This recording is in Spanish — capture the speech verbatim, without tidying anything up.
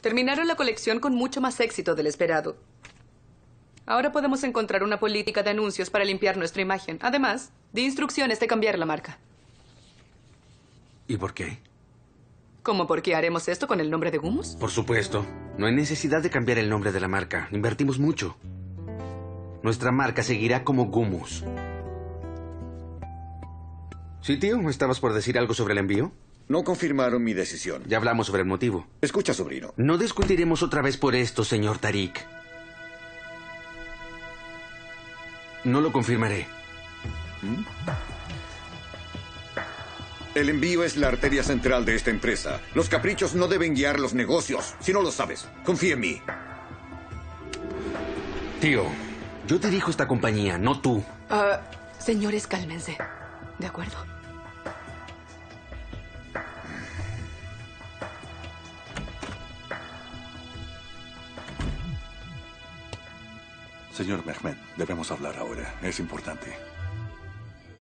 Terminaron la colección con mucho más éxito del esperado. Ahora podemos encontrar una política de anuncios para limpiar nuestra imagen. Además, di instrucciones de cambiar la marca. ¿Y por qué? ¿Cómo por qué haremos esto con el nombre de Gummus? Por supuesto. No hay necesidad de cambiar el nombre de la marca. Invertimos mucho. Nuestra marca seguirá como Gummus. ¿Sí, tío? ¿Estabas por decir algo sobre el envío? No confirmaron mi decisión. Ya hablamos sobre el motivo. Escucha, sobrino. No discutiremos otra vez por esto, señor Tariq. No lo confirmaré. ¿Mm? El envío es la arteria central de esta empresa. Los caprichos no deben guiar los negocios, si no lo sabes. Confía en mí. Tío, yo dirijo esta compañía, no tú. Uh, señores, cálmense. ¿De acuerdo? Señor Mehmet, debemos hablar ahora. Es importante.